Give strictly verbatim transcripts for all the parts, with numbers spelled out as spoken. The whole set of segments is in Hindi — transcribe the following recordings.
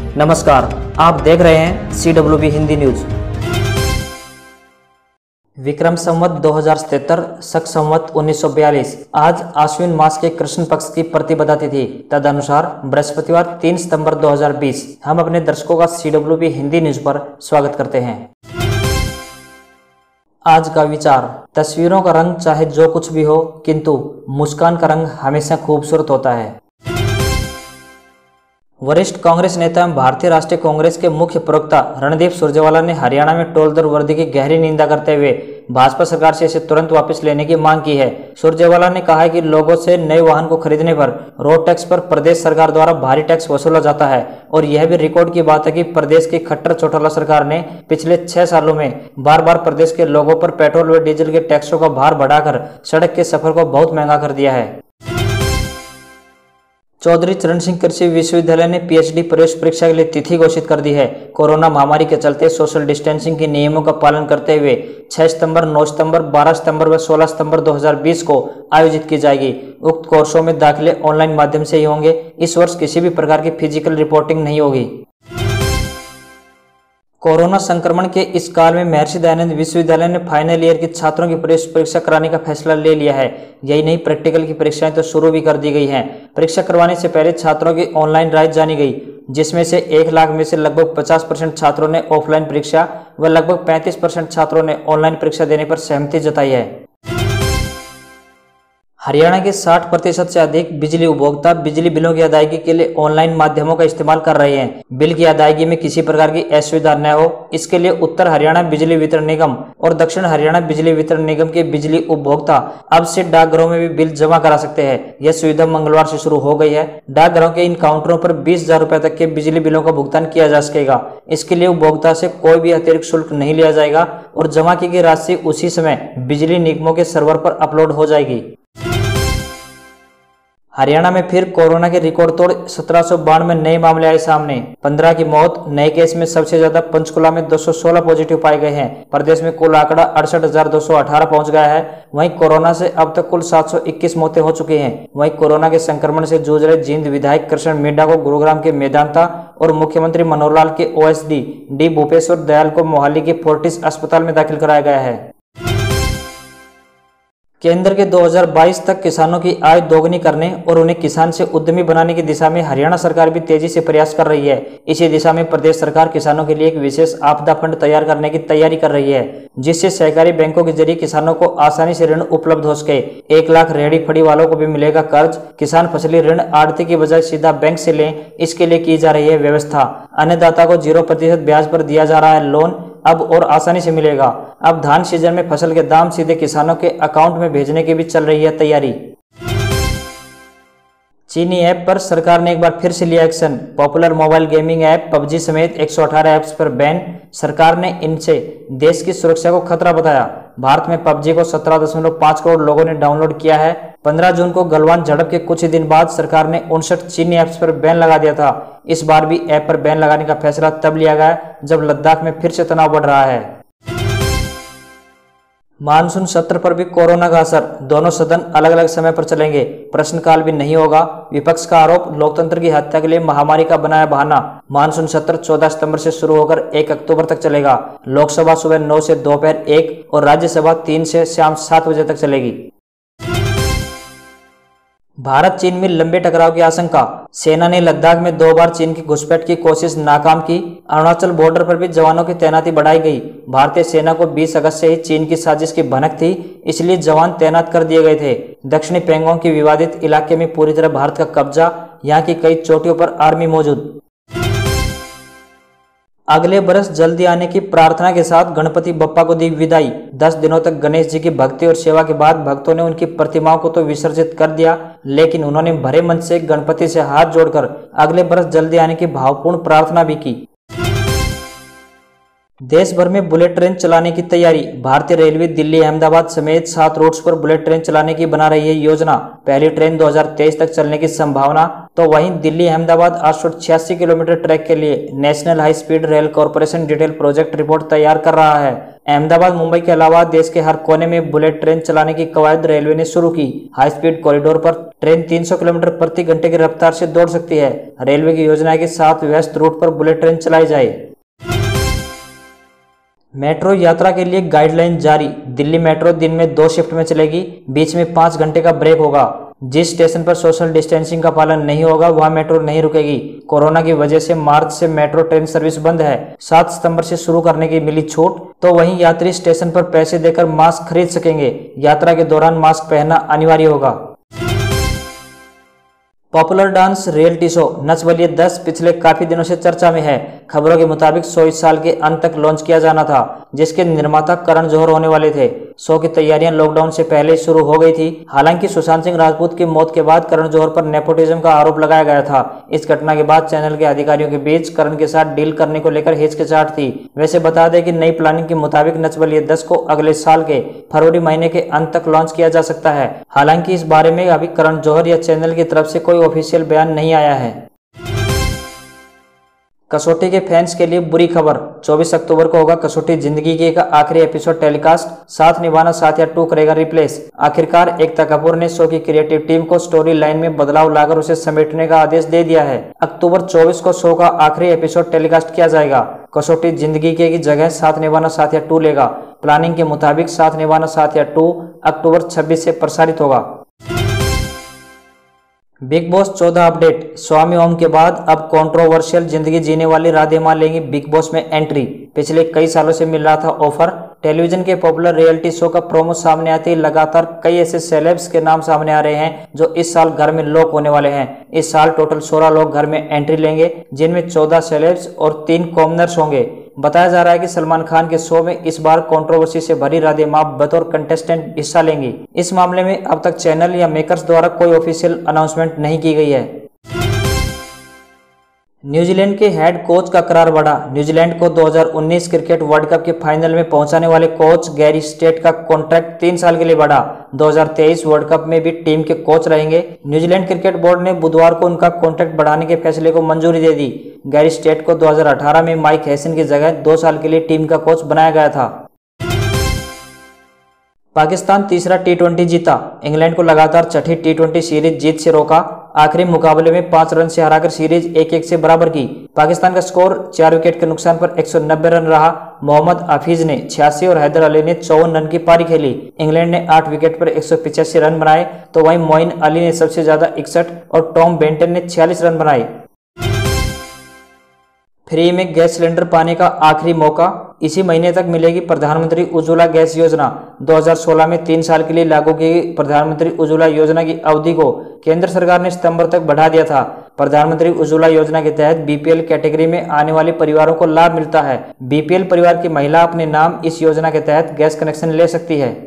नमस्कार, आप देख रहे हैं C W B Hindi news. Vikram Samvat दो हजार सतहत्तर शक संवत उन्नीस सौ बयालीस आज आश्विन मास के कृष्ण पक्ष की प्रतिपदा तिथि तदनुसार बृहस्पतिवार तीन सितंबर दो हजार बीस। हम अपने दर्शकों का C W B Hindi news पर स्वागत करते हैं। आज का विचार, तस्वीरों का रंग चाहे जो कुछ भी हो, किंतु मुस्कान का रंग हमेशा खूबसूरत होता है। वरिष्ठ कांग्रेस नेता एवं भारतीय राष्ट्रीय कांग्रेस के मुख्य प्रवक्ता रणदीप सुरजेवाला ने हरियाणा में टोल दर वृद्धि की गहरी निंदा करते हुए भाजपा सरकार से इसे तुरंत वापस लेने की मांग की है। सुरजेवाला ने कहा है कि लोगों से नए वाहन को खरीदने पर रोड टैक्स पर प्रदेश सरकार द्वारा भारी टैक्स वसूला जाता है और यह भी रिकॉर्ड की बात है कि प्रदेश की खट्टर चौटाला सरकार ने पिछले छह सालों में बार बार प्रदेश के लोगों पर पेट्रोल व डीजल के टैक्सों का भार बढ़ाकर सड़क के सफर को बहुत महंगा कर दिया है। चौधरी चरण सिंह कृषि विश्वविद्यालय ने पीएचडी प्रवेश परीक्षा के लिए तिथि घोषित कर दी है। कोरोना महामारी के चलते सोशल डिस्टेंसिंग के नियमों का पालन करते हुए छह सितंबर, नौ सितंबर, बारह सितंबर व सोलह सितंबर दो हजार बीस को आयोजित की जाएगी। उक्त कोर्सों में दाखिले ऑनलाइन माध्यम से ही होंगे। इस वर्ष किसी भी प्रकार की फिजिकल रिपोर्टिंग नहीं होगी। कोरोना संक्रमण के इस काल में महर्षि दयानंद विश्वविद्यालय ने फाइनल ईयर के छात्रों की प्रवेश परीक्षा कराने का फैसला ले लिया है। यही नहीं, प्रैक्टिकल की परीक्षाएं तो शुरू भी कर दी गई हैं। परीक्षा करवाने से पहले छात्रों की ऑनलाइन राय जानी गई, जिसमें से एक लाख में से लगभग पचास परसेंट छात्रों ने ऑफलाइन परीक्षा व लगभग पैंतीस परसेंट छात्रों ने ऑनलाइन परीक्षा देने पर सहमति जताई है। हरियाणा के साठ प्रतिशत से अधिक बिजली उपभोक्ता बिजली बिलों की अदायगी के लिए ऑनलाइन माध्यमों का इस्तेमाल कर रहे हैं। बिल की अदायगी में किसी प्रकार की असुविधा न हो, इसके लिए उत्तर हरियाणा बिजली वितरण निगम और दक्षिण हरियाणा बिजली वितरण निगम के बिजली उपभोक्ता अब से डाकघरों में भी बिल जमा करा सकते हैं। यह सुविधा मंगलवार से शुरू हो गई है। डाकघरों के इन काउंटरों पर बीस हजार रुपए तक के बिजली बिलों का भुगतान किया जा सकेगा। इसके लिए उपभोक्ता से कोई भी अतिरिक्त शुल्क नहीं लिया जाएगा और जमा की गई राशि उसी समय बिजली निगमों के सर्वर पर अपलोड हो जाएगी। हरियाणा में फिर कोरोना के रिकॉर्ड तोड़ सत्रह सौ बानवे नए मामले आए सामने। पंद्रह की मौत। नए केस में सबसे ज्यादा पंचकुला में दो सौ सोलह पॉजिटिव पाए गए हैं। प्रदेश में कुल आंकड़ा अड़सठ हजार दो सौ अठारह पहुंच गया है। वहीं कोरोना से अब तक कुल सात सौ इक्कीस मौतें हो चुकी हैं। वहीं कोरोना के संक्रमण से जूझ रहे जींद विधायक कृष्ण मीणा को गुरुग्राम के मेदांता और मुख्यमंत्री मनोहर लाल के ओएसडी डी भूपेश्वर दयाल को मोहाली के फोर्टिस अस्पताल में दाखिल कराया गया है। केंद्र के दो हजार बाईस तक किसानों की आय दोगुनी करने और उन्हें किसान से उद्यमी बनाने की दिशा में हरियाणा सरकार भी तेजी से प्रयास कर रही है। इसी दिशा में प्रदेश सरकार किसानों के लिए एक विशेष आपदा फंड तैयार करने की तैयारी कर रही है, जिससे सहकारी बैंकों के जरिए किसानों को आसानी से ऋण उपलब्ध हो सके। एक लाख रेहड़ी फड़ी वालों को भी मिलेगा कर्ज। किसान फसली ऋण आड़ती की बजाय सीधा बैंक से लें, इसके लिए की जा रही है व्यवस्था। अन्नदाता को जीरो प्रतिशत ब्याज पर दिया जा रहा है लोन, अब और आसानी से मिलेगा। अब धान सीजन में फसल के दाम सीधे किसानों के अकाउंट में भेजने की भी चल रही है तैयारी। चीनी ऐप पर सरकार ने एक बार फिर से लिया action. Popular mobile gaming app PUBG समेत एक सौ अठारह ऐप्स पर बैन। सरकार ने इनसे देश की सुरक्षा को खतरा बताया। भारत में पबजी को सत्रह दशमलव पाँच करोड़ लोगों ने डाउनलोड किया है। पंद्रह जून को गलवान झड़प के कुछ ही दिन बाद सरकार ने उनसठ चीनी ऐप्स पर बैन लगा दिया था। इस बार भी ऐप पर बैन लगाने का फैसला तब लिया गया जब लद्दाख में फिर से तनाव बढ़ रहा है। मानसून सत्र पर भी कोरोना का असर। दोनों सदन अलग अलग समय पर चलेंगे। प्रश्नकाल भी नहीं होगा। विपक्ष का आरोप, लोकतंत्र की हत्या के लिए महामारी का बनाया बहाना। मानसून सत्र चौदह सितंबर से शुरू होकर एक अक्टूबर तक चलेगा। लोकसभा सुबह नौ से दोपहर एक और राज्यसभा तीन से शाम सात बजे तक चलेगी। भारत चीन में लंबे टकराव की आशंका। सेना ने लद्दाख में दो बार चीन की घुसपैठ की कोशिश नाकाम की। अरुणाचल बॉर्डर पर भी जवानों की तैनाती बढ़ाई गई। भारतीय सेना को बीस अगस्त से ही चीन की साजिश की भनक थी, इसलिए जवान तैनात कर दिए गए थे। दक्षिणी पैंगोंग के विवादित इलाके में पूरी तरह भारत का कब्जा। यहाँ की कई चोटियों पर आर्मी मौजूद। अगले बरस जल्दी आने की प्रार्थना के साथ गणपति बप्पा को दी विदाई। दस दिनों तक गणेश जी की भक्ति और सेवा के बाद भक्तों ने उनकी प्रतिमाओं को तो विसर्जित कर दिया, लेकिन उन्होंने भरे मन से गणपति से हाथ जोड़कर अगले बरस जल्दी आने की भावपूर्ण प्रार्थना भी की। देश भर में बुलेट ट्रेन चलाने की तैयारी। भारतीय रेलवे दिल्ली अहमदाबाद समेत सात रूट्स पर बुलेट ट्रेन चलाने की बना रही है योजना। पहली ट्रेन दो हजार तेईस तक चलने की संभावना। तो वहीं दिल्ली अहमदाबाद आठ सौ छियासी किलोमीटर ट्रैक के लिए national high speed rail corporation detail project report तैयार कर रहा है। अहमदाबाद मुंबई के अलावा देश के हर कोने में बुलेट ट्रेन चलाने की कवायद रेलवे ने शुरू की। हाई स्पीड कॉरिडोर पर ट्रेन तीन सौ किलोमीटर प्रति घंटे की रफ्तार से दौड़ सकती है। रेलवे की योजना है कि सात व्यस्त रूट पर बुलेट ट्रेन चलाई जाए। मेट्रो यात्रा के लिए गाइडलाइन जारी। दिल्ली मेट्रो दिन में दो शिफ्ट में चलेगी, बीच में पाँच घंटे का ब्रेक होगा। जिस स्टेशन पर सोशल डिस्टेंसिंग का पालन नहीं होगा वहां मेट्रो नहीं रुकेगी। कोरोना की वजह से मार्च से मेट्रो ट्रेन सर्विस बंद है। सात सितंबर से शुरू करने की मिली छूट, तो वहीं यात्री स्टेशन पर पैसे देकर मास्क खरीद सकेंगे। यात्रा के दौरान मास्क पहनना अनिवार्य होगा। Popular dance reality show Nach Baliye दस पिछले काफी दिनों से चर्चा में है। खबरों के मुताबिक शो इस साल के अंत तक लॉन्च किया जाना था, जिसके निर्माता करण जौहर होने वाले थे। शो की तैयारियां लॉकडाउन से पहले ही शुरू हो गई थी। हालांकि सुशांत सिंह राजपूत की मौत के बाद करण जौहर पर नेपोटिज्म का आरोप लगाया गया था। इस घटना के बाद चैनल के अधिकारियों के बीच करण के साथ डील करने को लेकर हिचकिचाहट थी। वैसे बता दें कि नई प्लानिंग के मुताबिक नच बलिए दस को अगले साल के फरवरी महीने के अंत तक लॉन्च किया जा सकता है। हालांकि इस बारे में अभी करण जौहर या चैनल की तरफ से कोई ऑफिशियल बयान नहीं आया है। कसौटी के फैंस के लिए बुरी खबर, चौबीस अक्टूबर को होगा कसौटी जिंदगी की का आखिरी एपिसोड टेलीकास्ट। साथ निभाना साथिया टू करेगा रिप्लेस। आखिरकार एकता कपूर ने शो की क्रिएटिव टीम को स्टोरी लाइन में बदलाव लाकर उसे समेटने का आदेश दे दिया है। अक्टूबर चौबीस को शो का आखिरी एपिसोड टेलीकास्ट किया जाएगा। कसौटी जिंदगी के की जगह साथ निभाना साथिया टू लेगा। प्लानिंग के मुताबिक साथ निभाना साथिया टू अक्टूबर छब्बीस से प्रसारित होगा। बिग बॉस चौदह अपडेट, स्वामी ओम के बाद अब कंट्रोवर्शियल जिंदगी जीने वाली राधे मां लेंगी बिग बॉस में एंट्री। पिछले कई सालों से मिल रहा था ऑफर। टेलीविजन के पॉपुलर रियलिटी शो का प्रोमो सामने आते ही लगातार कई ऐसे सेलेब्स के नाम सामने आ रहे हैं जो इस साल घर में लॉक होने वाले हैं। इस साल टोटल सोलह लोग घर में एंट्री लेंगे, जिनमें चौदह सेलेब्स और तीन कॉमनर्स होंगे। बताया जा रहा है कि सलमान खान के शो में इस बार कंट्रोवर्सी से भरी राधे मां बतौर कंटेस्टेंट हिस्सा लेंगी। इस मामले में अब तक चैनल या मेकर्स द्वारा कोई ऑफिशियल अनाउंसमेंट नहीं की गई है। न्यूजीलैंड के हेड कोच का करार बढ़ा। न्यूजीलैंड को दो हज़ार उन्नीस क्रिकेट वर्ल्ड कप के फाइनल में पहुंचाने वाले कोच गैरी स्टेट का कॉन्ट्रैक्ट तीन साल के लिए बढ़ा। दो हज़ार तेईस वर्ल्ड कप में भी टीम के कोच रहेंगे। न्यूजीलैंड क्रिकेट बोर्ड ने बुधवार को उनका कॉन्ट्रैक्ट बढ़ाने के फैसले को मंजूरी दे दी। गैरी स्टेट को दो हज़ार अठारह में माइक हैसन की जगह दो साल के लिए टीम का कोच बनाया गया था। पाकिस्तान तीसरा टी ट्वेंटी जीता। इंग्लैंड को लगातार छठी टी ट्वेंटी सीरीज जीत से रोका। आखिरी मुकाबले में पांच रन से हराकर सीरीज एक एक से बराबर की। पाकिस्तान का स्कोर चार विकेट के नुकसान पर एक सौ नब्बे रन रहा। मोहम्मद हफीज ने छियासी और हैदर अली ने चौवन रन की पारी खेली। इंग्लैंड ने आठ विकेट पर एक सौ पिचासी रन बनाए, तो वहीं मोइन अली ने सबसे ज्यादा इकसठ और टॉम बेंटन ने छियालीस रन बनाए। फ्री में गैस सिलेंडर पाने का आखिरी मौका, इसी महीने तक मिलेगी प्रधानमंत्री उज्ज्वला गैस योजना। दो हज़ार सोलह में तीन साल के लिए लागू की गई प्रधानमंत्री उज्ज्वला योजना की अवधि को केंद्र सरकार ने सितंबर तक बढ़ा दिया था। प्रधानमंत्री उज्ज्वला योजना के तहत बीपीएल कैटेगरी में आने वाले परिवारों को लाभ मिलता है। बीपीएल परिवार की महिला अपने नाम इस योजना के तहत गैस कनेक्शन ले सकती है।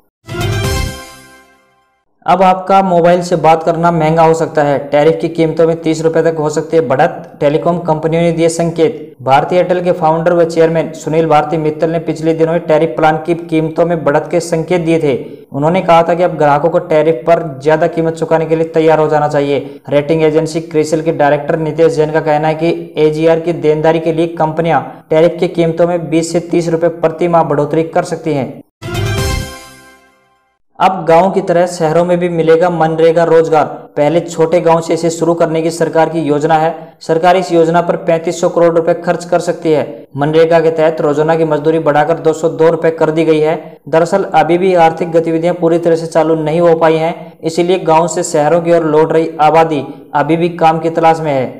अब आपका मोबाइल से बात करना महंगा हो सकता है। टैरिफ की कीमतों में तीस रुपए तक हो सकती है बढ़त। टेलीकॉम कंपनियों ने दिए संकेत। भारतीय एयरटेल के फाउंडर व चेयरमैन सुनील भारती मित्तल ने पिछले दिनों में टैरिफ प्लान की कीमतों में बढ़त के संकेत दिए थे। उन्होंने कहा था कि अब ग्राहकों को टैरिफ पर ज्यादा कीमत चुकाने के लिए तैयार हो जाना चाहिए। रेटिंग एजेंसी क्रिसिल के डायरेक्टर नितेश जैन का कहना है कि एजीआर की देनदारी के लिए कंपनियां टैरिफ की कीमतों में बीस से तीस रुपए प्रति माह बढ़ोतरी कर सकती हैं। अब गांव की तरह शहरों में भी मिलेगा मनरेगा रोजगार। पहले छोटे गांव से इसे शुरू करने की सरकार की योजना है। सरकार इस योजना पर पैंतीस सौ करोड़ रुपए खर्च कर सकती है। मनरेगा के तहत रोजाना की मजदूरी बढ़ाकर दो सौ दो रुपए कर दी गई है। दरअसल अभी भी आर्थिक गतिविधियां पूरी तरह से चालू नहीं हो पाई हैं, इसीलिए गाँव से शहरों की ओर लौट रही आबादी अभी भी काम की तलाश में है।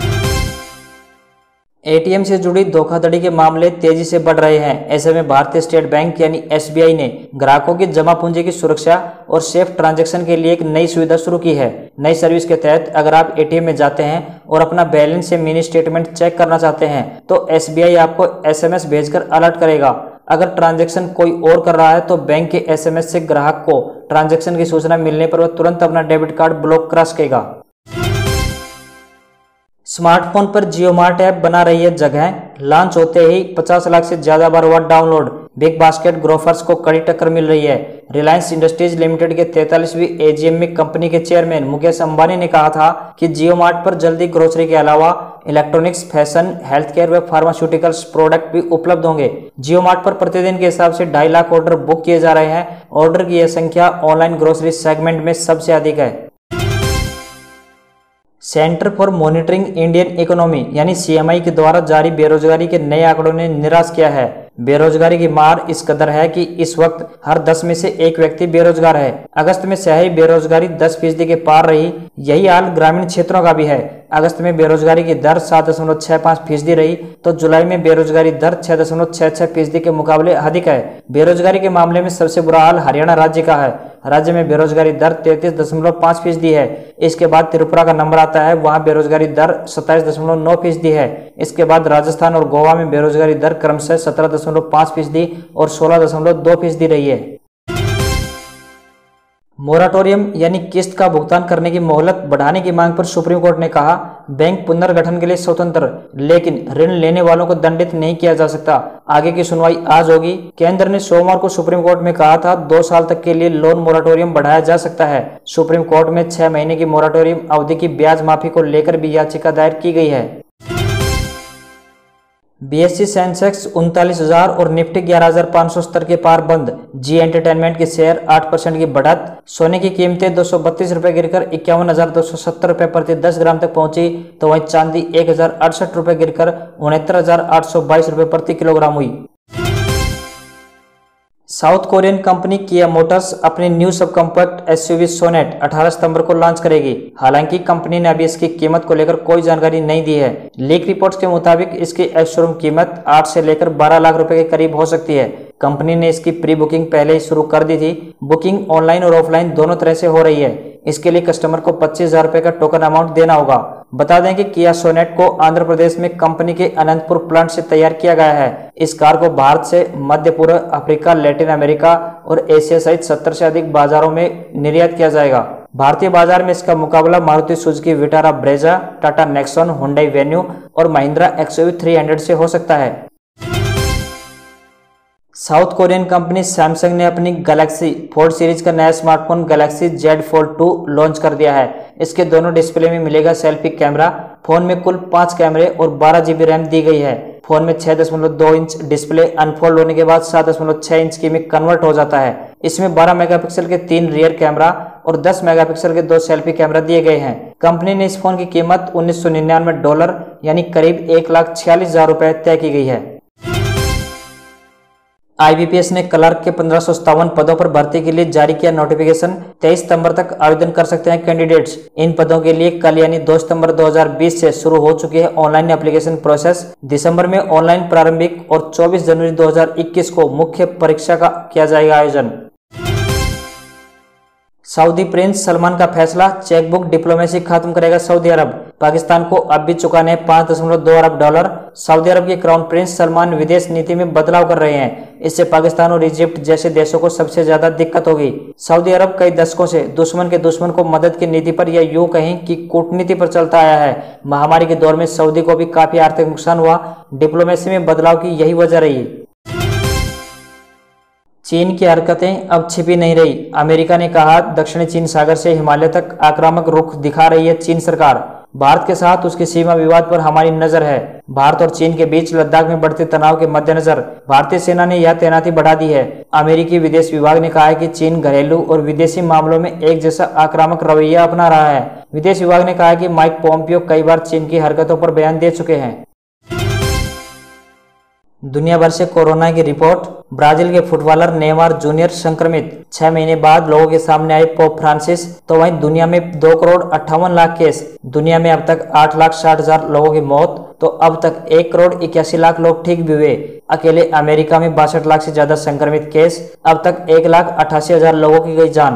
एटीएम से जुड़ी धोखाधड़ी के मामले तेजी से बढ़ रहे हैं। ऐसे में भारतीय स्टेट बैंक यानी एसबीआई ने ग्राहकों की जमा पूंजी की सुरक्षा और सेफ ट्रांजैक्शन के लिए एक नई सुविधा शुरू की है। नई सर्विस के तहत अगर आप एटीएम में जाते हैं और अपना बैलेंस या मिनी स्टेटमेंट चेक करना चाहते हैं तो एसबीआई आपको एसएमएस भेजकर अलर्ट करेगा। अगर ट्रांजैक्शन कोई और कर रहा है तो बैंक के एसएमएस से ग्राहक को ट्रांजैक्शन की सूचना मिलने पर वह तुरंत अपना डेबिट कार्ड ब्लॉक करा सकेगा। स्मार्टफोन पर जियो मार्ट ऐप बना रही है जगह। लॉन्च होते ही पचास लाख से ज्यादा बार हुआ डाउनलोड। बिग बास्केट ग्रोफर्स को कड़ी टक्कर मिल रही है। रिलायंस इंडस्ट्रीज लिमिटेड के तैंतालीसवीं एजीएम में कंपनी के चेयरमैन मुकेश अंबानी ने कहा था कि जियो मार्ट पर जल्दी ग्रोसरी के अलावा इलेक्ट्रॉनिक्स, फैशन, हेल्थ केयर व फार्मास्यूटिकल्स प्रोडक्ट भी उपलब्ध होंगे। जियो मार्ट पर प्रतिदिन के हिसाब से ढाई लाख ऑर्डर बुक किए जा रहे हैं। ऑर्डर की यह संख्या ऑनलाइन ग्रोसरी सेगमेंट में सबसे अधिक है। Centre for monitoring Indian economy यानी सी एम आई के द्वारा जारी बेरोजगारी के नए आंकड़ों ने निराश किया है। बेरोजगारी की मार इस कदर है कि इस वक्त हर दस में से एक व्यक्ति बेरोजगार है। अगस्त में शहरी बेरोजगारी दस फीसदी के पार रही। यही हाल ग्रामीण क्षेत्रों का भी है। अगस्त में बेरोजगारी की दर सात दशमलव छह पाँच फीसदी रही तो जुलाई में बेरोजगारी दर छह दशमलव छह छह फीसदी के मुकाबले अधिक है। बेरोजगारी के मामले में सबसे बुरा हाल हरियाणा राज्य का है। राज्य में बेरोजगारी दर तैंतीस दशमलव पाँच फीसदी है। इसके बाद त्रिपुरा का नंबर आता है, वहां बेरोजगारी दर सत्ताईस दशमलव नौ फीसदी है। इसके बाद राजस्थान और गोवा में बेरोजगारी दर क्रमशः सत्रह दशमलव पाँच फीसदी और सोलह दशमलव दो फीसदी रही है। मोराटोरियम यानी किस्त का भुगतान करने की मोहलत बढ़ाने की मांग पर सुप्रीम कोर्ट ने कहा, बैंक पुनर्गठन के लिए स्वतंत्र, लेकिन ऋण लेने वालों को दंडित नहीं किया जा सकता। आगे की सुनवाई आज होगी। केंद्र ने सोमवार को सुप्रीम कोर्ट में कहा था दो साल तक के लिए लोन मोराटोरियम बढ़ाया जा सकता है। सुप्रीम कोर्ट में छह महीने की मोराटोरियम अवधि की ब्याज माफी को लेकर भी याचिका दायर की गई है। बी एस ई सेंसेक्स उनतालीस हजार और निफ्टी ग्यारह हजार पाँच सौ स्तर के पार बंद। जी एंटरटेनमेंट के शेयर आठ परसेंट की बढ़त। सोने की कीमतें दो सौ बत्तीस रुपए गिरकर इक्यावन हजार दो सौ सत्तर रुपए प्रति दस ग्राम तक पहुंची तो वहीं चांदी एक हजार अड़सठ रुपए गिरकर उनहत्तर हजार आठ सौ बाईस रुपए प्रति किलोग्राम हुई। South Korean company Kia Motors अपनी new sub compact S U V Sonet अठारह सितंबर को लॉन्च करेगी। हालांकि कंपनी ने अभी इसकी कीमत को लेकर कोई जानकारी नहीं दी है। लीक रिपोर्ट्स के मुताबिक इसकी एक्स शोरूम कीमत आठ से लेकर बारह लाख रुपए के करीब हो सकती है। कंपनी ने इसकी प्री बुकिंग पहले ही शुरू कर दी थी। बुकिंग ऑनलाइन और ऑफलाइन दोनों तरह से हो रही है। इसके लिए कस्टमर को पच्चीस हजार रुपए का टोकन अमाउंट देना होगा। बता दें कि किया सोनेट को आंध्र प्रदेश में कंपनी के अनंतपुर प्लांट से तैयार किया गया है। इस कार को भारत से मध्य पूर्व, अफ्रीका, लैटिन अमेरिका और एशिया सहित सत्तर से अधिक बाजारों में निर्यात किया जाएगा। भारतीय बाजार में इसका मुकाबला Maruti Suzuki Vitara Brezza, Tata Nexon, Hyundai Venue और महिंद्रा एक्स यू वी तीन सौ से हो सकता है। साउथ कोरियन कंपनी सैमसंग ने अपनी गैलेक्सी फोल्ड सीरीज का नया smartphone Galaxy Z Fold two launch कर दिया है। इसके दोनों डिस्प्ले में मिलेगा सेल्फी कैमरा। फोन में कुल पाँच कैमरे और बारह जीबी रैम दी गई है। फोन में छह दशमलव दो इंच डिस्प्ले अनफोल्ड होने के बाद सात दशमलव छह इंच की में कन्वर्ट हो जाता है। इसमें बारह मेगापिक्सल के तीन रियर कैमरा और दस मेगापिक्सल के दो सेल्फी कैमरा दिए गए हैं। कंपनी ने इस फोन की कीमत उन्नीस सौ निन्यानवे डॉलर यानी करीब एक लाख छियालीस हजार रुपए तय की गई है। आई बी पी एस ने क्लर्क के पंद्रह सौ सत्तावन पदों पर भर्ती के लिए जारी किया नोटिफिकेशन। तेईस सितंबर तक आवेदन कर सकते हैं कैंडिडेट्स। इन पदों के लिए कल यानी दो सितंबर दो हजार बीस से शुरू हो चुकी है ऑनलाइन एप्लीकेशन प्रोसेस। दिसंबर में ऑनलाइन प्रारंभिक और चौबीस जनवरी दो हजार इक्कीस को मुख्य परीक्षा का किया जाएगा आयोजन। सऊदी प्रिंस सलमान का फैसला, चेकबुक डिप्लोमेसी खत्म करेगा सऊदी अरब। पाकिस्तान को अब भी चुकाने पाँच दशमलव दो अरब डॉलर। सऊदी अरब के क्राउन प्रिंस सलमान विदेश नीति में बदलाव कर रहे हैं। इससे पाकिस्तान और इजिप्ट जैसे देशों को सबसे ज्यादा दिक्कत होगी। सऊदी अरब कई दशकों से दुश्मन के दुश्मन को मदद की नीति पर या यूं कहें कि कूटनीति पर चलता आया है। महामारी के दौर में सऊदी को भी काफी आर्थिक नुकसान हुआ। डिप्लोमेसी में बदलाव की यही वजह रही। चीन की हरकतें अब छिपी नहीं रही। अमेरिका ने कहा दक्षिणी चीन सागर से हिमालय तक आक्रामक रुख दिखा रही है चीन सरकार। भारत के साथ उसकी सीमा विवाद पर हमारी नजर है। भारत और चीन के बीच लद्दाख में बढ़ते तनाव के मद्देनजर भारतीय सेना ने यह तैनाती बढ़ा दी है। अमेरिकी विदेश विभाग ने कहा है कि चीन घरेलू और विदेशी मामलों में एक जैसा आक्रामक रवैया अपना रहा है। विदेश विभाग ने कहा है कि माइक पोम्पियो कई बार चीन की हरकतों पर बयान दे चुके हैं। दुनिया भर से कोरोना की रिपोर्ट। ब्राजील के फुटबॉलर नेमार जूनियर संक्रमित। छह महीने बाद लोगों के सामने आए पोप फ्रांसिस। तो वहीं दुनिया में दो करोड़ अट्ठावन लाख केस। दुनिया में अब तक आठ लाख साठ हजार लोगों की मौत। तो अब तक एक करोड़ इक्यासी लाख लोग ठीक भी हुए। अकेले अमेरिका में बासठ लाख से ज्यादा संक्रमित केस। अब तक एक लाख अट्ठासी हजार लोगों की गई जान।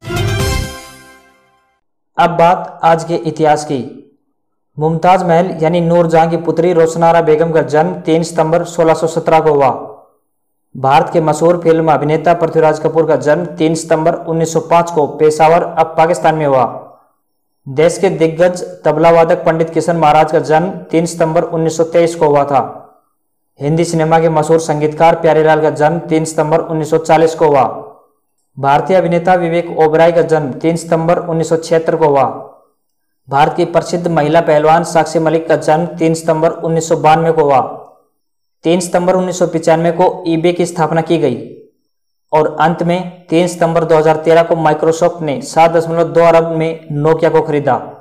अब बात आज के इतिहास की। मुमताज महल यानी नूरजहां की पुत्री रोशनारा बेगम का जन्म तीन सितंबर सोलह सौ सत्रह को हुआ। भारत के मशहूर फिल्म अभिनेता पृथ्वीराज कपूर का जन्म तीन सितंबर उन्नीस सौ पाँच को पेशावर अब पाकिस्तान में हुआ। देश के दिग्गज तबला वादक पंडित किशन महाराज का जन्म तीन सितंबर उन्नीस सौ तेईस को हुआ था। हिंदी सिनेमा के मशहूर संगीतकार प्यारेलाल का जन्म तीन सितंबर उन्नीस सौ चालीस को हुआ। भारतीय अभिनेता विवेक ओबराय का जन्म तीन सितंबर उन्नीस सौ छिहत्तर को हुआ। भारत की प्रसिद्ध महिला पहलवान साक्षी मलिक का जन्म तीन सितंबर उन्नीस सौ बानवे को हुआ। तीन सितंबर उन्नीस सौ पचानवे को ईबे की स्थापना की गई और अंत में तीन सितंबर दो हज़ार तेरह को माइक्रोसॉफ्ट ने सात दशमलव दो अरब में नोकिया को खरीदा।